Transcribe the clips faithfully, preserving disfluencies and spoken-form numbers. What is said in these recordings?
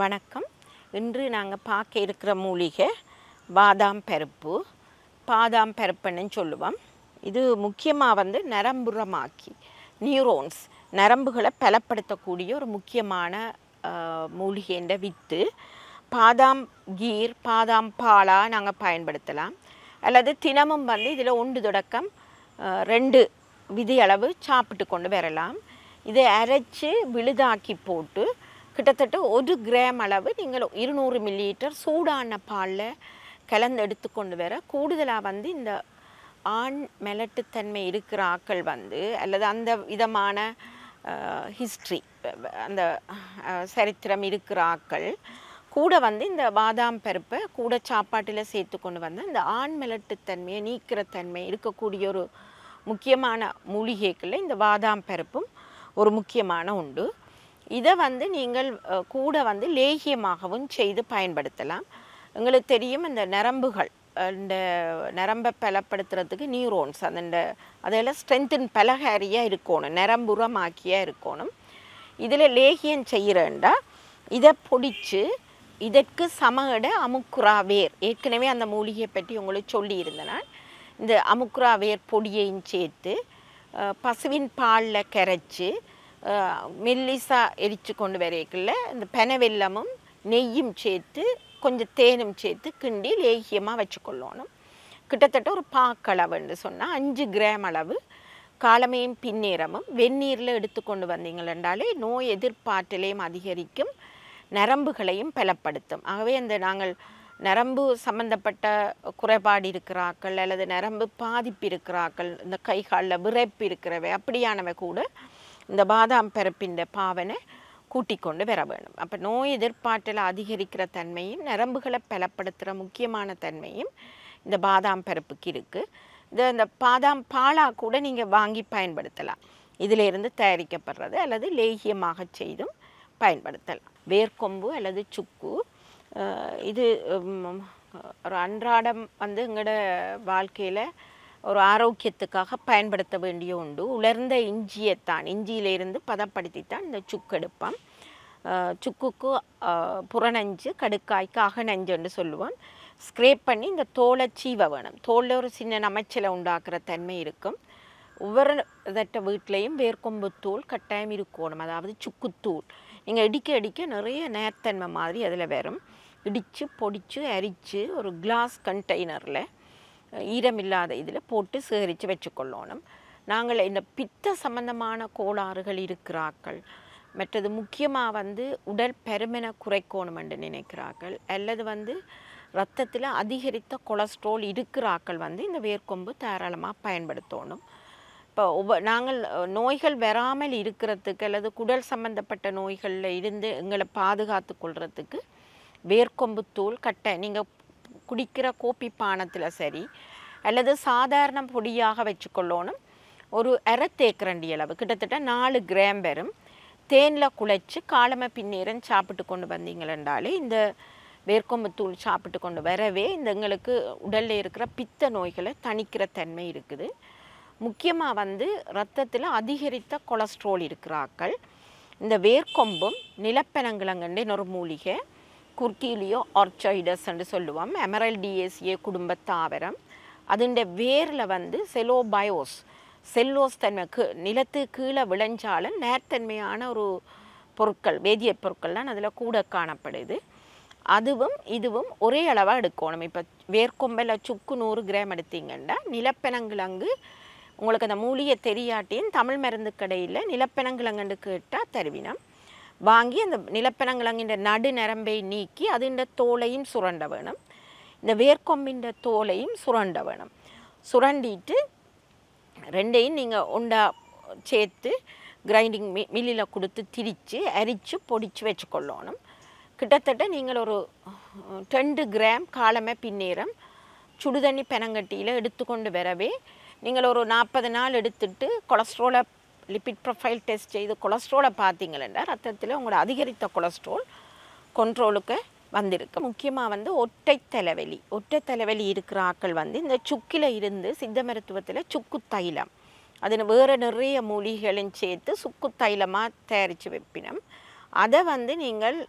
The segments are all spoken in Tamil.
வணக்கம். இன்று நாங்கள் பார்க்க இருக்கிற மூலிகை பாதாம் பருப்பு. பாதாம் பருப்புன்னு சொல்லுவோம். இது முக்கியமாக வந்து நரம்புறமாக்கி நியூரோன்ஸ் நரம்புகளை பலப்படுத்தக்கூடிய ஒரு முக்கியமான மூலிகைன்ற வித்து. பாதாம் கீர் பாதாம் பாலாக நாங்கள் பயன்படுத்தலாம். அல்லது தினமும் வந்து இதில் ஒன்று தொடக்கம் ரெண்டு விதி அளவு சாப்பிட்டு கொண்டு வரலாம். இதை அரைச்சி விழுதாக்கி போட்டு கிட்டத்தட்ட ஒரு கிராம் அளவு நீங்கள் இருநூறு மில்லி லிட்டர் சூடான பாலில் கலந்து எடுத்துக்கொண்டு வர கூடுதலாக வந்து இந்த ஆண் மெலட்டுத்தன்மை இருக்கிற ஆக்கள் வந்து அல்லது அந்த விதமான ஹிஸ்ட்ரி அந்த சரித்திரம் இருக்கிற ஆக்கள் கூட வந்து இந்த பாதாம் பருப்பை கூட சாப்பாட்டில் சேர்த்து கொண்டு வந்து இந்த ஆண் மெலட்டுத்தன்மையை நீக்கிற தன்மை இருக்கக்கூடிய ஒரு முக்கியமான மூலிகைகளில் இந்த பாதாம் பருப்பும் ஒரு முக்கியமான உண்டு. இதை வந்து நீங்கள் கூட வந்து லேகியமாகவும் செய்து பயன்படுத்தலாம். எங்களுக்கு தெரியும் இந்த நரம்புகள் இந்த நரம்பை பலப்படுத்துறதுக்கு நியூரோன்ஸ் அந்த அதெல்லாம் ஸ்ட்ரென்த்தின் பலகாரியாக இருக்கணும், நரம்புறமாக்கியாக இருக்கணும். இதில் லேகியம் செய்கிறேன்டா இதை பொடிச்சு இதற்கு சமகட அமுக்குரா வேர் ஏற்கனவே அந்த மூலிகையை பற்றி உங்களுக்கு சொல்லியிருந்தேன். இந்த அமுக்குரா வேர் பொடியையும் சேர்த்து பசுவின் பாலில் கரைச்சி மெல்லிசா எரித்து கொண்டு வரைக்குள்ள இந்த பெனவெல்லமும் நெய்யும் சேர்த்து கொஞ்சம் தேனும் சேர்த்து கிண்டி லேகியமாக வச்சுக்கொள்ளணும். கிட்டத்தட்ட ஒரு பாக்களவுன்னு சொன்னால் அஞ்சு கிராம் அளவு காலமையும் பின்னேரமும் வெந்நீரில் எடுத்துக்கொண்டு வந்தீங்களென்றாலே நோய் எதிர்ப்பாற்றலையும் அதிகரிக்கும், நரம்புகளையும் பலப்படுத்தும். ஆகவே அந்த நாங்கள் நரம்பு சம்பந்தப்பட்ட குறைபாடு இருக்கிறாக்கள் அல்லது நரம்பு பாதிப்பு இருக்கிறாக்கள், இந்த கைகாலில் விரைப்பு இருக்கிறவை அப்படியானவை கூட இந்த பாதாம் பருப்பின் பாவனை கூட்டிக் கொண்டு வர வேணும். அப்போ நோய் எதிர்ப்பாற்றலை அதிகரிக்கிற தன்மையும் நரம்புகளை பலப்படுத்துகிற முக்கியமான தன்மையும் இந்த பாதாம் பருப்புக்கு இருக்குது. இந்த இந்த பாதாம் பாலாக கூட நீங்கள் வாங்கி பயன்படுத்தலாம். இதிலிருந்து தயாரிக்கப்படுறது அல்லது லேகியமாக செய்தும் பயன்படுத்தலாம். வேர்க்கொம்பு அல்லது சுக்கு இது ஒரு அன்றாடம் வந்து எங்களோட வாழ்க்கையில் ஒரு ஆரோக்கியத்துக்காக பயன்படுத்த வேண்டிய உண்டு. உலர்ந்த இஞ்சியைத்தான் இஞ்சியிலிருந்து பதப்படுத்தித்தான் இந்த சுக்கு எடுப்போம். சுக்குக்கு புறநஞ்சு கடுக்காய்க்கு அகநஞ்சுன்னு சொல்லுவோம். ஸ்க்ரேப் பண்ணி இந்த தோலை சீவ வேணும். தோலில் ஒரு சின்ன நமைச்சலை உண்டாக்குற தன்மை இருக்கும். ஒவ்வொரு இதட்ட வீட்லேயும் வேர்க்கொம்பு தூள் கட்டாயம் இருக்கணும், அதாவது சுக்குத்தூள். நீங்கள் இடிக்க இடிக்க நிறைய நேர்த்தன்மை மாதிரி அதில் வரும். இடித்து பொடித்து அரித்து ஒரு கிளாஸ் கண்டெய்னரில் ஈரமில்லாத இதில் போட்டு சேகரித்து வச்சுக்கொள்ளணும். நாங்கள் இந்த பித்த சம்பந்தமான கோளாறுகள் இருக்கிறார்கள், மற்றது முக்கியமாக வந்து உடல் பருமனை குறைக்கணும் என்று நினைக்கிறார்கள், அல்லது வந்து இரத்தத்தில் அதிகரித்த கொலஸ்ட்ரால் இருக்கிறாக்கள் வந்து இந்த வேர்க்கொம்பு தாராளமாக பயன்படுத்தணும். இப்போ ஒவ்வொ நாங்கள் நோய்கள் வராமல் இருக்கிறதுக்கு அல்லது குடல் சம்பந்தப்பட்ட நோய்களில் இருந்து எங்களை பாதுகாத்து கொள்றதுக்கு வேர்க்கொம்பு தூள் கட்டை நீங்கள் குடிக்கிற கோப்பி பானத்தில் சரி அல்லது சாதாரண பொடியாக வச்சுக்கொள்ளணும். ஒரு அரை தேக்கரண்டி அளவு கிட்டத்தட்ட நாலு கிராம் வரும் தேனில் குழைச்சி காலமை பின்னேரம் சாப்பிட்டு கொண்டு வந்தீங்களென்றாலே இந்த வேர்க்கொம்பு தூள் சாப்பிட்டு கொண்டு வரவே இந்த எங்களுக்கு உடலில் இருக்கிற பித்த நோய்களை தணிக்கிற தன்மை இருக்குது. முக்கியமாக வந்து இரத்தத்தில் அதிகரித்த கொலஸ்ட்ரால் இருக்கிறாக்கள் இந்த வேர்க்கொம்பும் நிலப்பெனங்கிழங்கண்டு இன்னொரு மூலிகை குர்கிலியோ ஆர்ச்சாய்டஸ் என்று சொல்லுவோம். எமரல்டியேசியே குடும்ப தாவரம். அதுண்ட வேரில் வந்து செலோபயோஸ் செல்லோஸ் தன்மைக்கு நிலத்து கீழே விளைஞ்சாலும் நேர்த்தன்மையான ஒரு பொருட்கள் வேதிய பொருட்கள்லாம் அதில் கூட காணப்படுது. அதுவும் இதுவும் ஒரே அளவாக எடுக்கணும். இப்போ வேர்க்கொம்பில் சுக்கு நூறு கிராம் எடுத்தீங்கன்னா நிலப்பெனங்கிழங்கு உங்களுக்கு அந்த மூலிகை தெரியாட்டியும் தமிழ் மருந்து கடையில் நிலப்பெனங்கிழங்குன்னு கேட்டால் தருவினம் வாங்கி அந்த நிலப்பெனங்கிழங்கின்ற நடு நரம்பை நீக்கி அதுண்ட தோலையும் சுரண்ட வேணும். இந்த வேர்க்கொம்பின் தோலையும் சுரண்ட வேணும். சுரண்டிட்டு ரெண்டையும் நீங்கள் உண்டா சேர்த்து கிரைண்டிங் மி மில்லில் கொடுத்து திரித்து அரித்து பொடிச்சு வச்சுக்கொள்ளணும். கிட்டத்தட்ட நீங்கள் ஒரு ரெண்டு கிராம் காலமை பின்னேரம் சுடுதண்ணி பெனங்கட்டியில் எடுத்துக்கொண்டு வரவே நீங்கள் ஒரு நாற்பது நாள் எடுத்துட்டு கொலஸ்ட்ராலை லிபிட் ப்ரொஃபைல் டெஸ்ட் செய்து கொலஸ்ட்ராலை பார்த்தீங்களா ரத்தத்தில் உங்களோட அதிகரித்த கொலஸ்ட்ரால் கண்ட்ரோலுக்கு வந்திருக்கு. முக்கியமாக வந்து ஒற்றை தலைவலி ஒற்றை தலைவலி இருக்கிற ஆக்கள் வந்து இந்த சுக்கில் இருந்து சித்த மருத்துவத்தில் சுக்கு தைலம் அதில் வேறு நிறைய மூலிகைகளும் சேர்த்து சுக்கு தைலமாக தயாரித்து வைப்பினம். அதை வந்து நீங்கள்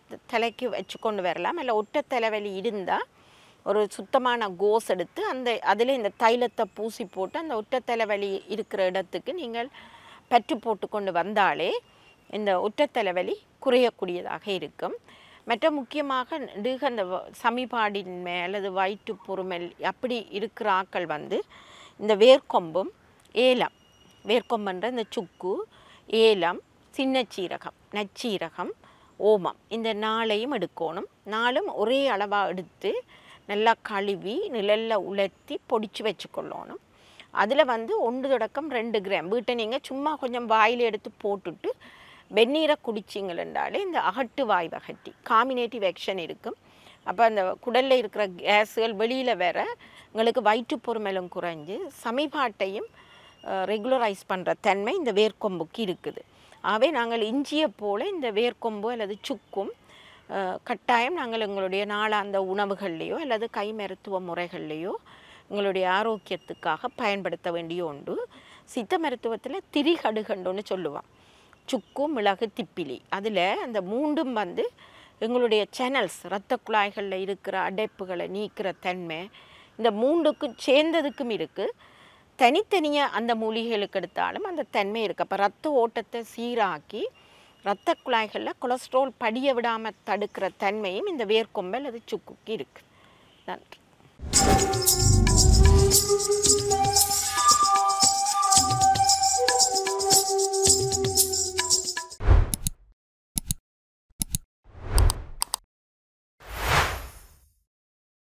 தலைக்கு வச்சு கொண்டு வரலாம். இல்லை ஒற்றை தலைவலி இருந்தால் ஒரு சுத்தமான கோஸ் எடுத்து அந்த அதில் இந்த தைலத்தை பூசி போட்டு அந்த ஒற்றை தலைவலி இருக்கிற இடத்துக்கு நீங்கள் பற்று போட்டு கொண்டு வந்தாலே இந்த ஒற்றை தலைவலி குறையக்கூடியதாக இருக்கும். மற்ற முக்கியமாக நெடுக அந்த சமிபாடின்மை அல்லது வயிற்று பொறுமல் அப்படி இருக்கிற ஆக்கள் வந்து இந்த வேர்க்கொம்பும் ஏலம், வேர்க்கொம்புன்ற இந்த சுக்கு, ஏலம், சின்ன சீரகம், நச்சீரகம், ஓமம் இந்த நாளையும் எடுக்கணும். நாளும் ஒரே அளவாக எடுத்து நல்லா கழுவி நிழலில் உலர்த்தி பொடிச்சு வச்சுக்கொள்ளணும். அதில் வந்து ஒன்று தொடக்கம் ரெண்டு கிராம் வீட்டை நீங்கள் சும்மா கொஞ்சம் வாயில் எடுத்து போட்டுட்டு வெந்நீரை குடிச்சிங்களென்றாலே இந்த அகட்டு வாய் வகட்டி காம்பினேட்டிவ் ஆக்ஷன் இருக்கும். அப்போ அந்த குடலில் இருக்கிற கேஸுகள் வெளியில் வேற உங்களுக்கு வயிற்று பொறுமலும் குறைஞ்சு சமிபாட்டையும் ரெகுலரைஸ் பண்ணுற தன்மை இந்த வேர்க்கொம்புக்கு இருக்குது. ஆகவே நாங்கள் இஞ்சியை போல் இந்த வேர்க்கொம்பு அல்லது சுக்கும் கட்டாயம் நாங்கள் எங்களுடைய நாளாந்த உணவுகள்லேயோ அல்லது கை மருத்துவ முறைகள்லேயோ எங்களுடைய ஆரோக்கியத்துக்காக பயன்படுத்த வேண்டிய உண்டு. சித்த மருத்துவத்தில் திரிகடுகண்டுன்னு சொல்லுவோம். சுக்கு, மிளகு, திப்பிலி அதில் அந்த மூண்டும் வந்து எங்களுடைய சேனல்ஸ் இரத்த குழாய்களில் இருக்கிற அடைப்புகளை நீக்கிற தன்மை இந்த மூண்டுக்கு சேர்ந்ததுக்கும் இருக்குது. தனித்தனியாக அந்த மூலிகைகளுக்கு எடுத்தாலும் அந்த தன்மை இருக்குது. அப்போ ரத்த ஓட்டத்தை சீராக்கி இரத்த குழாய்களில் கொலஸ்ட்ரால் படிய விடாமல் தடுக்கிற தன்மையும் இந்த வேர்க்கொம்பல் அது சுக்குக்கு இருக்குது. நன்றி.